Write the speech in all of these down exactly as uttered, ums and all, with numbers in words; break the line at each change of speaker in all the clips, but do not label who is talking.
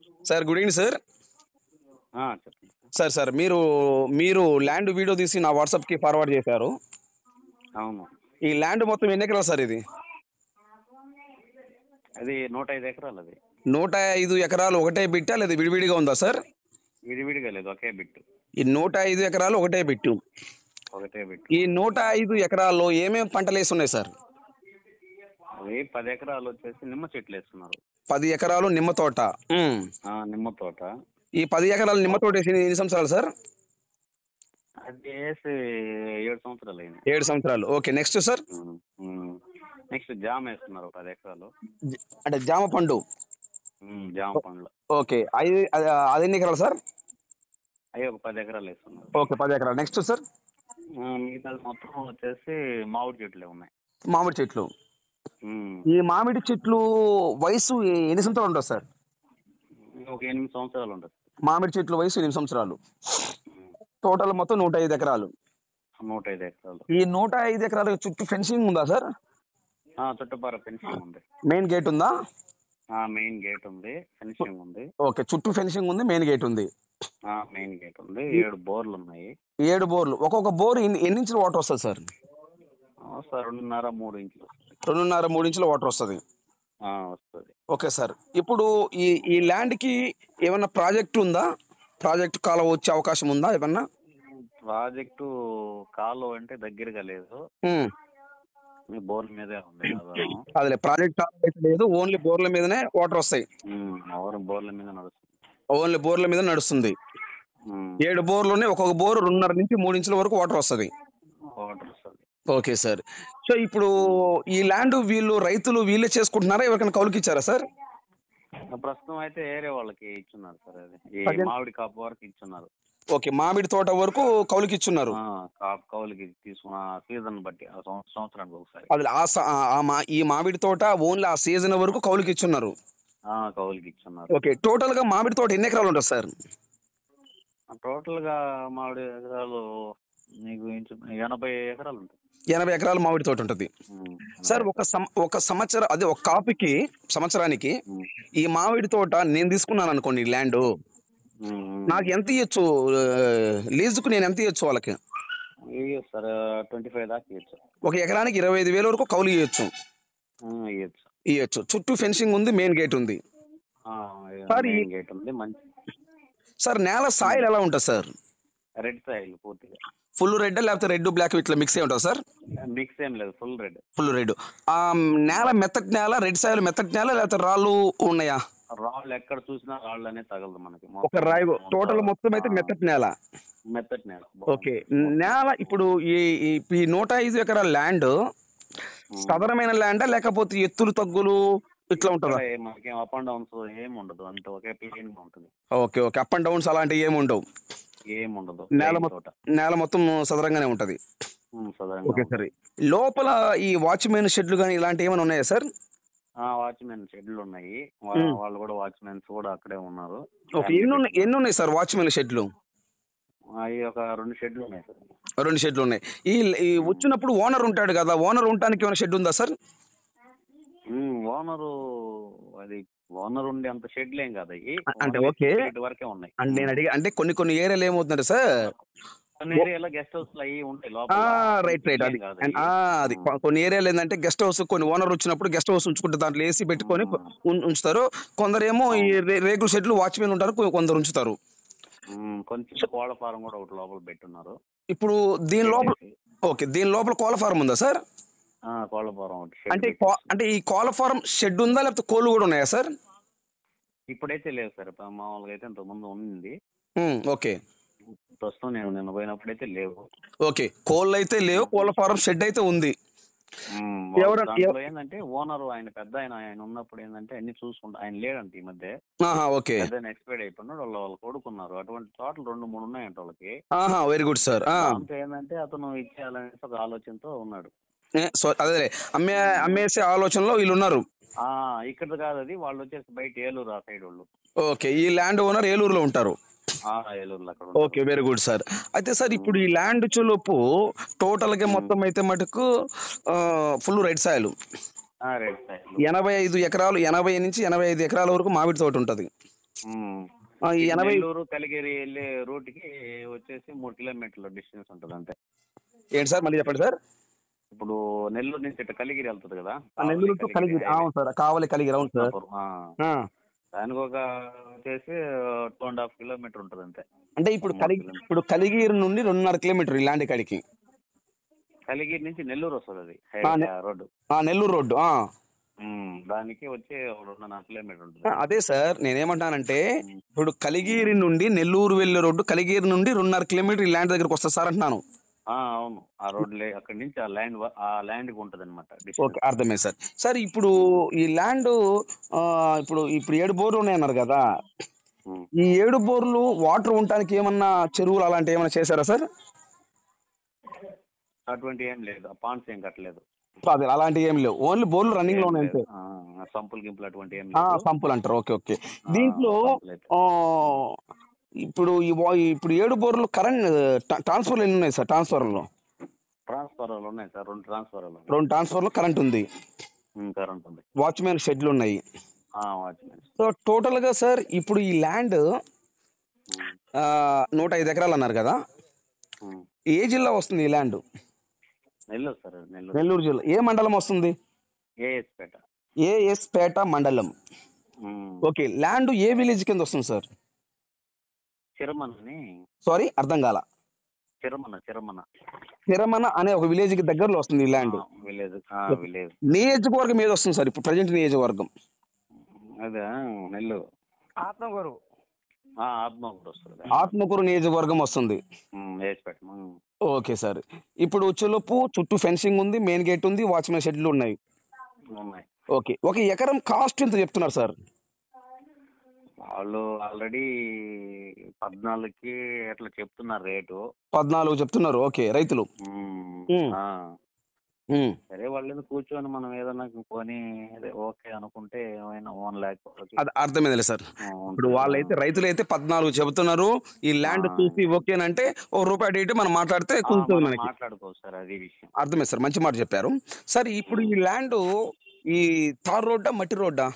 Sir good evening sir.
ఆ, చెప్పండి.
Sir sir మీరు మీరు ల్యాండ్ వీడియో తీసి నా వాట్సాప్కి ఫార్వర్డ్ చేశారు.
అవును,
ఈ ల్యాండ్ మొత్తం ఎన్ని ఎకరాలు సార్ ఇది?
అది నూట ఐదు ఎకరాలు. అది
నూట ఐదు ఎకరాలు ఒకటే బిట్టా లేదా విడివిడిగా ఉందా సార్?
విడివిడిగా లేదు, ఒకే బిట్టు.
ఈ నూట ఐదు ఎకరాలు ఒకటే బిట్టు.
ఒకటే బిట్టు.
ఈ నూట ఐదు ఎకరాల్లో ఏమేమి పంటలు వేసి ఉన్నాయి సార్?
అది పది ఎకరాలు వచ్చేసి నిమ్మ చెట్లు వేస్తున్నారు.
పది ఎకరాలు నిమ్మ తోట. ఉమ్.
ఆ, నిమ్మ తోట.
ఈ పది ఎకరాలు నిమ్మ తోట వేసి ఎన్ని సంవత్సరాలు సార్?
అది వేసి ఏడు సంవత్సరాలు అయింది.
ఏడు సంవత్సరాలు. Okay, next sir.
నెక్స్ట్ జామ వేస్తున్నారు పది ఎకరాలు.
జ- అంటే జామ పండు.
ఉమ్, జామ పండ్లు.
ఓకే, ఐదు అది అది ఎన్ని ఎకరాలు సార్?
అవి ఒక పది ఎకరాలు వేస్తున్నారు.
ఓకే, పది ఎకరాలు. Next sir.
ఆ, మిగతా మొత్తం వచ్చేసి మామిడి చెట్లే ఉన్నాయి.
మామిడి చెట్లు.
ఉమ్,
ఈ మామిడి చెట్లు వయసు ఎన్ని సంవత్సరాలు ఉంటుంది సార్?
ఒక ఎనిమిది సంవత్సరాలు ఉంటుంది.
మామిడి చెట్లు వయసు ఎనిమిది సంవత్సరాలు. టోటల్ మొత్తం నూట ఐదు ఎకరాలు.
నూట ఐదు ఎకరాలు.
ఈ నూట ఐదు ఎకరాల చుట్టూ ఫెన్సింగ్ ఉందా సార్?
ఆ, చుట్టుపక్కల ఫెన్సింగ్ ఉంది.
మెయిన్ గేట్ ఉందా?
ఆ, మెయిన్ గేట్ ఉంది, ఫెన్సింగ్ ఉంది.
ఓకే, చుట్టూ ఫెన్సింగ్ ఉంది, మెయిన్ గేట్ ఉంది.
ఆ, మెయిన్ గేట్ ఉంది. ఏడు బోర్లు ఉన్నాయి.
ఏడు బోర్లు. ఒక్కొక్క బోర్ ఎన్ని ఎన్ని ఇంచుల వాటర్ వస్తుంది సార్?
ఆ, సార్ రెండున్నర మూడు ఇంచులు.
రెండున్నర మూడు ఇంచుల వాటర్ వస్తుంది.
ఆ, వస్తుంది.
Okay sir. ఇప్పుడు ఈ ఈ ల్యాండ్కి ఏమన్నా ప్రాజెక్ట్ ఉందా? ప్రాజెక్ట్ కాలువ వచ్చే అవకాశం ఉందా ఏమన్నా?
ప్రాజెక్టు కాలువ అంటే దగ్గరగా లేదు,
ఉమ్.
మీ బోర్ల మీదే ఉంది ఆధారం.
అదిలే, ప్రాజెక్ట్ కాలువ అయితే లేదు, ఓన్లీ బోర్ల మీదనే వాటర్ వస్తాయి.
ఉమ్, ఎవరు బోర్ల మీద నడుస్తుంది.
ఓన్లీ బోర్ల మీద నడుస్తుంది.
ఉమ్,
ఏడు బోర్లు ఉన్నాయి, ఒక్కొక్క బోర్ రెండున్నర నుంచి మూడు ఇంచుల వరకు వాటర్ వస్తుంది.
వాటర్ వస్తుంది.
Okay sir. సో ఇప్పుడు ఈ ల్యాండ్ వీళ్ళు రైతులు వీళ్ళే చేసుకుంటున్నారా, ఎవరికైనా కౌలుకి ఇచ్చారా సార్?
ప్రస్తుతం అయితే ఏరే వాళ్ళకి ఇచ్చున్నారు సార్. అది ఈ
పదిహేను-
మామిడి కాపు వరకు ఇచ్చున్నారు.
ఓకే, మామిడి తోట వరకు కౌలుకి ఇచ్చున్నారు.
ఆ, కాపు కౌలుకి తీసుకున్న సీజన్ బట్టి ఆ సంవ- సంవత్సరానికి ఒకసారి.
అది ఆ స- ఆ- ఆ మా ఈ మామిడి తోట ఓన్లీ ఆ సీజన్ వరకు కౌలుకి ఇచ్చున్నారు.
ఆ, కౌలుకి ఇచ్చున్నారు.
ఓకే, టోటల్ గా మామిడి తోట ఎన్ని ఎకరాలు ఉంటుంది సార్?
టోటల్ గా మామిడి ఎకరాలు నీకు ఇంచు ఎనభై ఎకరాలు ఉంటాయి.
ఎనభై ఎకరాలు మామిడి తోట ఉంటుంది.
ఉమ్,
సార్ ఒక సం- ఒక సంవత్సరం అదే ఒక కాపుకి సంవత్సరానికి
ఉమ్,
ఈ మామిడి తోట నేను తీసుకున్నాను అనుకోండి ల్యాండ్,
ఉమ్,
నాకు ఎంత ఇవ్వచ్చు? లీజుకు నేను ఎంత ఇవ్వచ్చు వాళ్ళకి?
ఇయ్యొచ్చు సార్, ట్వంటీ ఫైవ్ దాకా ఇవ్వచ్చు.
ఒక ఎకరానికి ఇరవై ఐదు వేల వరకు కౌలు ఇవ్వచ్చు.
ఇవ్వచ్చు.
ఇవ్వచ్చు. చుట్టూ ఫెన్సింగ్ ఉంది, మెయిన్ గేట్ ఉంది. సార్, ఈ-
మెయిన్ గేట్ ఉంది. మంచి
సార్ నేల సాయిల్ ఎలా ఉంటుంది సార్?
రెడ్ సాయిల్ పూర్తిగా.
ఫుల్ రెడ్ లేకపోతే రెడ్ బ్లాక్ ఇట్లా మిక్స్ అయి ఉంటుంది సార్?
మిక్స్ ఏం లేదు, ఫుల్ రెడ్.
Full red. ఆ నేల మెత్తటి నేల, రెడ్ సాయిల్ మెత్తటి నేల లేకపోతే రాళ్ళు ఉన్నాయా?
రాళ్ళు ఎక్కడ చూసినా రాళ్ళు అనేది తగలదు మనకి.
ఒక రాయి టోటల్ మొత్తం అయితే మెత్తటి నేల.
మెత్తటి నేల.
ఓకే, నేల ఇప్పుడు ఈ ఈ- ఈ నూట ఐదు ఎకరాల ల్యాండ్ సదరమైన ల్యాండా లేకపోతే ఎత్తులు తగ్గులు ఇట్లా ఉంటుందా?
మనకేం అప్ అండ్ డౌన్స్ ఏమి ఉండదు, అంత ఒకే ప్లేన్ గా ఉంటుంది.
Okay okay, up and downs అలాంటివి ఏమి ఉండవు.
ఏమి ఉండదు.
నేల
ప్లేన్
మొత్తం
తోట.
నేల మొత్తం సదరంగానే ఉంటది.
ఉమ్, సదరంగా
ఓకే
ఉంటుంది.
సరే. లోపల ఈ వాచ్మెన్ షెడ్లు కానీ ఇలాంటివి ఏమైనా ఉన్నాయా సార్?
ఆ, వాచ్మెన్ షెడ్లు ఉన్నాయి. వా- వాళ్ళు కూడా వాచ్మెన్స్ కూడా అక్కడే ఉన్నారు.
ఓకే, ఎన్ని ఉన్నాయి ఎన్ని ఉన్నాయి సార్ వాచ్మెన్ షెడ్లు?
అవి ఒక రెండు షెడ్లు ఉన్నాయి సార్.
రెండు షెడ్లు ఉన్నాయి. ఈ ఈ వచ్చినప్పుడు ఓనర్ ఉంటాడు కదా, ఓనర్ ఉండటానికి ఏమైనా షెడ్ ఉందా సార్?
ఓనరు అది ఓనర్ ఉండే అంత షెడ్లు ఏం కాదు అవి.
అంటే ఓకే.
షెడ్ వరకే ఉన్నాయి.
అంటే నేను అడిగి అంటే కొన్ని కొన్ని ఏరియాలు ఏమవుతుందంటే సార్,
కొన్ని ఏరియాలో గెస్ట్ హౌస్ అవి ఉంటాయి లోపల.
రైట్ రైట్ అది
కాదు
ఆ, అది కొ- కొన్ని ఏరియాలు ఏంటంటే గెస్ట్ హౌస్, కొన్ని ఓనర్ వచ్చినప్పుడు గెస్ట్ హౌస్ ఉంచుకుంటే దాంట్లో ఏసీ పెట్టుకొని ఉం- ఉంచుతారు. కొందరేమో ఈ రే- రేకుల షెడ్లు వాచ్మెన్ ఉంటారు, కొ- కొందరు ఉంచుతారు.
ఉమ్, కొంచెం కోళ్ళ ఫారం కూడా ఒకటి లోపల పెట్టున్నారు.
ఇప్పుడు దీని లోపల ఓకే దీని లోపల కోళ్ళ ఫారం ఉందా సార్?
ఆ, కోళ్ళ ఫారం ఒకటి shed
అంటే
పెట్టేసి.
కో- అంటే ఈ కోళ్ళ ఫారం షెడ్ ఉందా లేకపోతే కోళ్ళు కూడా ఉన్నాయా సార్?
ఇప్పుడైతే లేదు సార్, ప- మామూలుగా అయితే ఇంతకు ముందు ఉంది.
ఉం, ఓకే
ప్రస్తుతం నేను నిన్న పోయినప్పుడైతే లేవు.
ఓకే, కోళ్ళు అయితే లేవు, కోళ్ళ ఫారం షెడ్ అయితే ఉంది.
ఉమ్, వాళ్ళు
ఎవరు-
దాంట్లో ఏంటంటే ఓనర్ ఆయన పెద్ద ఆయన ఆయన ఉన్నప్పుడు ఏంటంటే అన్ని చూసుకుంటా, ఆయన లేడంట ఈ మధ్య.
ఆహా ఓకే
పెద్ద ఎక్స్పైర్డ్ అయిపోయినాడు. వాళ్ళు వాళ్ళు కొడుకున్నారు. అటువంటి తోటలు రెండు మూడు ఉన్నాయంట వాళ్ళకి.
ఆహా వెరీ గుడ్ సార్.
దాంతో ఏంటంటే అతను ఇచ్చేయాలనేసి ఒక ఆలోచనతో ఉన్నాడు.
సో అదే అమ్మే అమ్మేసే ఆలోచనలో వీళ్ళు ఉన్నారు.
ఆ, ఇక్కడ కాదు అది, వాళ్ళు వచ్చేసి బయట ఏలూరు ఆ సైడ్ వాళ్ళు.
ఓకే, ఈ ల్యాండ్ ఓనర్ ఏలూరులో ఉంటారు.
ఆ, ఏలూరులో అక్కడ.
Okay very good sir. అయితే సార్ ఇప్పుడు ఈ ల్యాండ్ చులుపు టోటల్ గా మొత్తం అయితే మటుకు full red soil,
red side.
ఎనభై ఐదు ఎకరాలు ఎనభై నుంచి ఎనభై ఐదు ఎకరాల వరకు మామిడి తోట ఉంటది.
ఉమ్.
ఆ, ఈ
ఇటు
ఎనభై
నెల్లూరు కలిగిరి వెళ్ళే రూట్ కి వచ్చేసి మూడు కిలోమీటర్ల డిస్టెన్స్ ఉంటుంది అంతే.
ఏంటి సార్ మళ్ళీ చెప్పండి సార్.
ఇప్పుడు నెల్లూరు నుంచి ఇటు కలిగిరి వెళ్తుంది కదా,
ఆ,
కావలి
నెల్లూరు టు
కలిగిరి
కలిగిరి
హైవే
అవును సార్, కావాలి కలిగిరి అవును సార్.
కృష్ణాపురం. ఆ.
ఆ,
దానికి ఒక వచ్చేసి టూ అండ్ హాఫ్ కిలోమీటర్ ఉంటుంది అంతే.
అంటే
ఒక
ఇప్పుడు
మూడు
కలిగి
కిలోమీటర్
ఇప్పుడు కలిగిరి నుండి రెండున్నర కిలోమీటర్ ఇలాంటి కాడికి.
కలిగిరి నుంచి నెల్లూరు వస్తుంది అది
ఆ,
హైవే
నె-
రోడ్డు.
ఆ, నెల్లూరు రోడ్డు. ఆ,
ఉమ్, దానికి వచ్చి ఒక రెండున్నర కిలోమీటర్
ఆ,
ఉంటుంది.
అదే సార్ నేనేమంటానంటే
ఉమ్,
ఇప్పుడు
ఉమ్.
కలిగిరి నుండి నెల్లూరు వెళ్ళే రోడ్డు కలిగిరి నుండి రెండున్నర కిలోమీటర్ ఇలాంటి దగ్గరకు వస్తుంది సార్ అంటున్నాను.
ఆ, అవును. ఆ రోడ్లే అక్కడి నుంచి ఆ ల్యాండ్ ఆ ల్యాండ్కి ఉంటుంది అనమాట
ఓకే,
డిస్టెన్స్.
అర్థమైంది సార్. సార్ ఇప్పుడు ఈ ల్యాండ్ ఇప్పుడు ఇప్పుడు ఏడు బోర్లు ఉన్నాయన్నారు కదా, ఈ ఏడు బోర్లు వాటర్ ఉండటానికి ఏమన్నా చెరువులు అలాంటివి ఏమైనా చేశారా సార్?
అటువంటి ఏం లేదు, పాండ్స్ ఏం కట్టలేదు.
అదే అలాంటివి ఏం లేవు, ఓన్లీ బోర్లు రన్నింగ్ లో
ఏం
ఉన్నాయి
లేదు.
అంతే.
ఆ, సంపులు గింపులు అటువంటి ఏం
ఆ,
లేదు.
సంపులు అంటారు. Okay okay.
ఆ,
దీంట్లో
సంపులు అయితే
ఆ, ఇప్పుడు ఈ వా- ఇప్పుడు ఏడు బోర్లు కరెంట్ ట్రాన్స్ఫర్లు ఎన్ని ఉన్నాయి సార్? ట్రాన్స్ఫర్లో
ట్రాన్స్ఫార్మర్లు ఉన్నాయి సార్, రెండు ట్రాన్స్ఫార్మర్లు ఉన్నాయి.
రెండు ట్రాన్స్ఫర్లు కరెంట్ ఉంది,
ఉమ్, కరెంట్ ఉంది.
వాచ్మెన్ షెడ్లు ఉన్నాయి.
వాచ్మెన్.
సో టోటల్ గా సార్ ఇప్పుడు ఈ ల్యాండ్ నూట ఐదు ఎకరాలు అన్నారు కదా, ఏ జిల్లా వస్తుంది ఈ ల్యాండ్?
నెల్లూరు సార్, అది నెల్లూరు.
నెల్లూరు జిల్లా. ఏ మండలం వస్తుంది?
ఏఎస్పేట.
ఏఎస్ పేట మండలం.
ఉమ్.
ఓకే, ల్యాండ్ ఏ విలేజ్ కింద వస్తుంది సార్?
చిరమనని.
సారీ అర్థం కాల.
చిరమన చిరమన
తిరమన అనే ఒక విలేజ్ కి దగ్గరలో వస్తుంది ఈ ల్యాండ్.
విలేజ్. విలేజ్.
నియోజకవర్గం ఏది వస్తుంది సార్ ఇప్పుడు ప్రజెంట్ నియోజకవర్గం?
అదే నెల్లూరు.
ఆత్మకూరు.
ఆ, ఆత్మకూరు వస్తుంది.
ఆత్మకూరు నియోజకవర్గం వస్తుంది.
ఉమ్, ఏఎస్పేట. ఉమ్,
ఓకే సార్. ఇప్పుడు వచ్చేలోపు చుట్టూ ఫెన్సింగ్ ఉంది, మెయిన్ గేట్ ఉంది, వాచ్మెన్ షెడ్లు ఉన్నాయి.
ఉన్నాయి.
ఓకే, ఒక ఎకరం కాస్ట్ ఎంత చెప్తున్నారు సార్?
వాళ్ళు ఆల్రెడీ పద్నాలుగుకి అట్లా చెప్తున్నారు రేటు.
పద్నాలుగు చెప్తున్నారు. ఓకే, రైతులు.
ఉమ్,
ఉమ్,
ఆ.
ఉమ్.
సరే, వాళ్ళు కూర్చొని మనం ఏదన్నా కొని అదే ఓకే అనుకుంటే ఏమైనా వన్ ల్యాక్
అది అర్థమైందిలే సార్. ఇప్పుడు
ఉంటుంది.
వాళ్ళైతే రైతులు అయితే పద్నాలుగు చెబుతున్నారు. ఈ ల్యాండ్ చూసి ఓకేనంటే ఓ రూపాయి అటు ఇటు మనం మాట్లాడితే కుదురుతుంది
మనం
మనకి.
మాట్లాడుకోవచ్చు సార్, అది విషయం.
అర్థమైంది సార్, మంచి మాట చెప్పారు. సార్ ఇప్పుడు ఈ ల్యాండ్ ఈ తార్ రోడ్డా మట్టి రోడ్డా?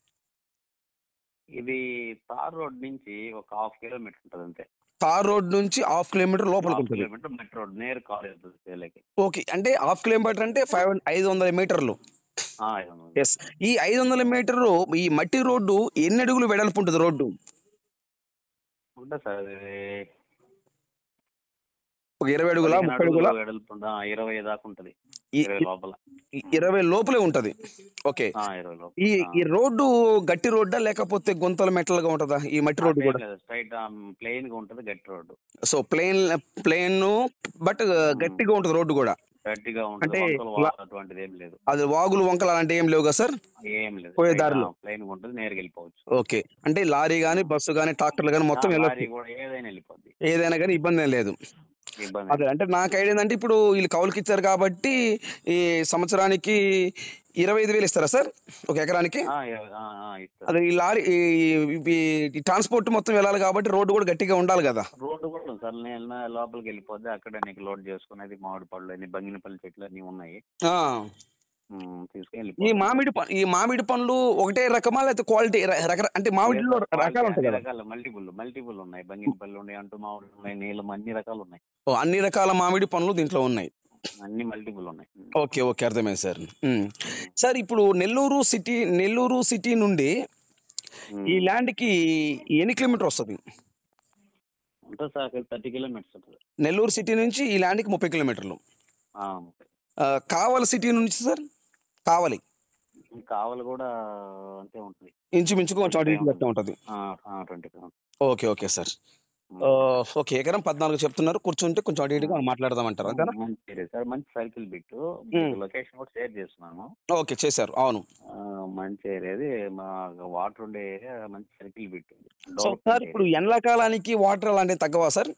ఇది తార్ రోడ్ నుంచి ఒక హాఫ్ కిలోమీటర్ ఉంటుంది అంతే.
తార్ రోడ్ నుంచి హాఫ్ కిలోమీటర్ లోపలికి
హాఫ్
ఉంటుంది.
కిలోమీటర్ మట్టి రోడ్ నేరు కాలేజ్ ఉంటుంది సేలకి.
ఓకే, అంటే హాఫ్ కిలోమీటర్ అంటే ఫైవ్ ఐదు వందల మీటర్లు.
ఆ, ఐదు వందలు.
ఎస్. ఈ ఐదు వందల మీటర్లు ఈ మట్టి రోడ్డు ఎన్ని అడుగులు వెడల్పు ఉంటుంది రోడ్డు?
ఉంటుంది సార్, అది
ఒక ఇరవై అడుగుల
పదిహేను
ముప్పై
అడుగులు
అడుగుల
వెడల్పు ఉంటుంది. ఆ, ఇరవై దాకా ఉంటుంది.
ఈ
ఇరవై లోపల.
ఈ ఇరవై లోపలే ఉంటది. ఓకే.
ఆ, ఇరవై లోపల.
ఈ ఈ రోడ్డు గట్టి రోడ్డా లేకపోతే గుంతల మెట్టలుగా ఉంటుందా ఈ మట్టి రోడ్డు కూడా?
స్ట్రైట్ ప్లెయిన్ గా ఉంటుంది గట్టి రోడ్డు.
సో ప్లేన్ ప్లేన్ బట్ గట్టిగా ఉంటుంది రోడ్డు కూడా.
గట్టిగా
అంటే
ఉంటుంది, వంకలు
లా-
వాగు అటువంటిది ఏం లేదు.
అది వాగులు వంకలు అలాంటివి ఏం లేవు కదా సార్?
ఏం లేదు,
పోయే దారిలో.
ప్లెయిన్ గా ఉంటుంది, నేరుగా వెళ్ళిపోవచ్చు.
ఓకే, అంటే లారీ గానీ బస్సు గానీ ట్రాక్టర్లు గానీ మొత్తం
లారీ
వెళ్ళొచ్చు,
కూడా ఏదైనా వెళ్ళిపోద్ది,
ఏదైనా కానీ ఇబ్బంది ఏం లేదు.
ఇబ్బంది
అదే అంటే నాకు ఐడియా ఏంటంటే ఇప్పుడు వీళ్ళు కౌలుకి ఇచ్చారు కాబట్టి ఈ సంవత్సరానికి ఇరవై ఐదు వేలు ఇస్తారా సార్ ఒక ఎకరానికి?
ఆ, ఇరవై- ఆ, ఆ, ఇస్తారు.
అదే ఈ లారీ ఈ ట్రాన్స్పోర్ట్ మొత్తం వెళ్ళాలి కాబట్టి రోడ్డు కూడా గట్టిగా ఉండాలి కదా.
రోడ్డు కూడా ఉంది సార్, నేను లోపలికి వెళ్ళిపోద్ది, అక్కడ నీకు లోడ్ చేసుకునేది మామిడి పళ్ళు అన్ని బంగినపల్లి చెట్లు అన్ని ఉన్నాయి.
ఆ,
ఉమ్, తీసుకుని
ఈ
వెళ్ళిపోద్ది.
మామిడి ప- ఈ మామిడి పండ్లు ఒకటే రకమా లేకపోతే క్వాలిటీ రక అంటే మామిడిలో రకాలు ఉంటాయి కదా?
రకాలు మల్టిపుల్ మల్టిపుల్ ఉన్నాయి, బంగినపల్లి ఉన్నాయి, అంటూ మామిడి ఉన్నాయి, నీలం, అన్ని రకాలు ఉన్నాయి.
ఓ, అన్ని రకాల మామిడి పండ్లు దీంట్లో ఉన్నాయి.
అన్ని మల్టిపుల్ ఉన్నాయి.
ఓకే ఓకే, అర్థమైంది సార్. ఉమ్. సార్ ఇప్పుడు నెల్లూరు సిటీ నెల్లూరు సిటీ నుండి ఈ ల్యాండ్ కి ఎన్ని కిలోమీటర్ వస్తుంది?
ఉంటుంది సార్, థర్టీ కిలోమీటర్స్ ఉంటుంది.
నెల్లూరు సిటీ నుంచి ఈ ల్యాండ్ కి ముప్పై కిలోమీటర్లు.
ఆ,
ఆ, కావలి సిటీ నుంచి సార్? కావలి
కావాలి కూడా అంతే ఉంటుంది,
ఇంచుమించుకు కొంచెం అటు ఇటు వస్తూ ఉంటుంది.
ట్వంటీ.
Okay okay sir. ఆ, ఓకే, ఎకరం పద్నాలుగు చెప్తున్నారు, కూర్చుంటే కొంచెం అటు ఇటుగా మాట్లాడదామంటారు అంతేనా?
మంచి సార్, మంచి సైకిల్ బిట్. లొకేషన్ కూడా షేర్ చేస్తున్నాను.
ఓకే, చేశారు, అవును.
ఆ, మంచి ఏరియా అది, మా వాటర్ ఉండే ఏరియా, మంచి సైకిల్ బిట్.
సో సార్ ఇప్పుడు ఎండాకాలానికి వాటర్ అలాంటివి తగ్గవా సార్?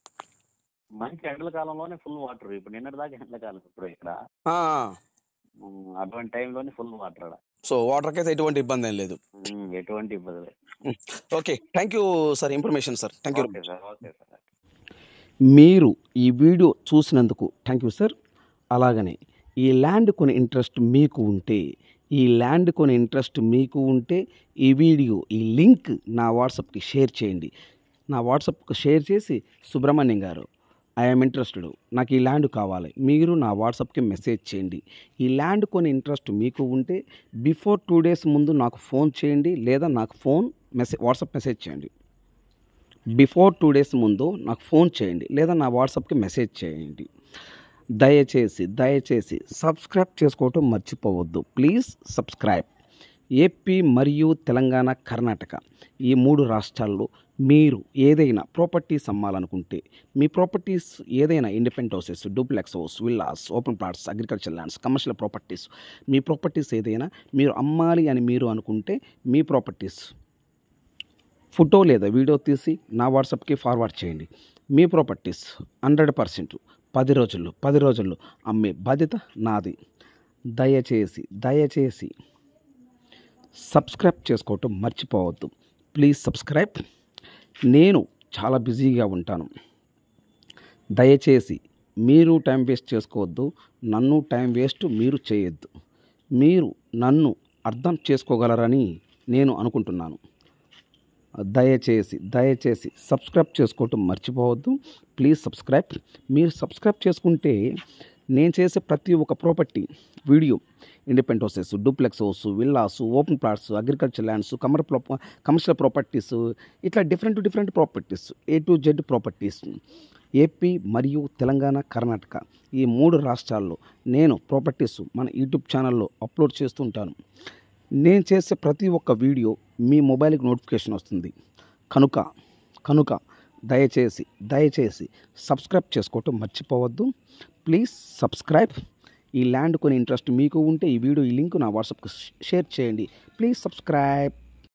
మంచి ఎండల కాలంలోనే ఫుల్ వాటర్, ఇప్పుడు నిన్నటి దాకా ఎండల కాలం ఇప్పుడు ఇక్కడ,
ఆ,
ఉమ్, అటువంటి టైంలోనే ఫుల్ వాటర్.
సో వాటర్కి అయితే ఎటువంటి ఇబ్బంది ఏం లేదు.
ఎటువంటి ఇబ్బంది లేదు.
Okay, thank you sir information sir. Thank you.
Okay sir, okay sir.
మీరు ఈ వీడియో చూసినందుకు థ్యాంక్ యూ సార్. అలాగనే ఈ ల్యాండ్ కొని ఇంట్రెస్ట్ మీకు ఉంటే ఈ ల్యాండ్ కొనే ఇంట్రెస్ట్ మీకు ఉంటే ఈ వీడియో ఈ లింక్ నా వాట్సాప్కి షేర్ చేయండి. నా వాట్సాప్కి షేర్ చేసి సుబ్రహ్మణ్యం గారు ఐఎమ్ ఇంట్రెస్టెడ్, నాకు ఈ ల్యాండ్ కావాలి, మీరు నా వాట్సాప్కి మెసేజ్ చేయండి. ఈ ల్యాండ్ కొనే ఇంట్రెస్ట్ మీకు ఉంటే బిఫోర్ టూ డేస్ ముందు నాకు ఫోన్ చేయండి, లేదా నాకు ఫోన్ మెసేజ్ వాట్సాప్ మెసేజ్ చేయండి. బిఫోర్ టూ డేస్ ముందు నాకు ఫోన్ చేయండి, లేదా నా వాట్సాప్కి మెసేజ్ చేయండి. దయచేసి దయచేసి సబ్స్క్రైబ్ చేసుకోవటం మర్చిపోవద్దు. Please subscribe. ఏపీ మరియు తెలంగాణ, కర్ణాటక ఈ మూడు రాష్ట్రాల్లో మీరు ఏదైనా ప్రాపర్టీస్ అమ్మాలనుకుంటే, మీ ప్రాపర్టీస్ ఏదైనా independent houses, duplex house, villas, open plots, agriculture lands, commercial properties, మీ ప్రాపర్టీస్ ఏదైనా మీరు అమ్మాలి అని మీరు అనుకుంటే మీ ప్రాపర్టీస్ ఫోటో లేదా వీడియో తీసి నా వాట్సాప్కి ఫార్వర్డ్ చేయండి. మీ ప్రాపర్టీస్ హండ్రెడ్ పర్సెంట్ పది రోజుల్లో పది రోజుల్లో అమ్మే బాధ్యత నాది. దయచేసి దయచేసి సబ్స్క్రైబ్ చేసుకోవటం మర్చిపోవద్దు. Please subscribe. నేను చాలా బిజీగా ఉంటాను. దయచేసి మీరు టైం వేస్ట్ చేసుకోవద్దు, నన్ను టైం వేస్ట్ మీరు చేయొద్దు. మీరు నన్ను అర్థం చేసుకోగలరని నేను అనుకుంటున్నాను. దయచేసి దయచేసి సబ్స్క్రైబ్ చేసుకోవటం మర్చిపోవద్దు. Please subscribe. మీరు సబ్స్క్రైబ్ చేసుకుంటే నేను చేసే ప్రతి ఒక్క property video, independent houses, duplex house, villas, open plots, agriculture lands, commer commercial properties, ఇట్లా different different properties, A to Z properties AP మరియు తెలంగాణ, కర్ణాటక ఈ మూడు రాష్ట్రాల్లో నేను ప్రాపర్టీస్ మన యూట్యూబ్ ఛానల్లో అప్లోడ్ చేస్తుంటాను. నేను చేసే ప్రతి ఒక్క వీడియో మీ మొబైల్కి నోటిఫికేషన్ వస్తుంది. కనుక కనుక దయచేసి దయచేసి సబ్స్క్రైబ్ చేసుకోవటం మర్చిపోవద్దు. Please subscribe. ఈ ల్యాండ్ కొని ఇంట్రెస్ట్ మీకు ఉంటే ఈ వీడియో ఈ లింక్ నా వాట్సాప్కి షేర్ చేయండి. Please subscribe.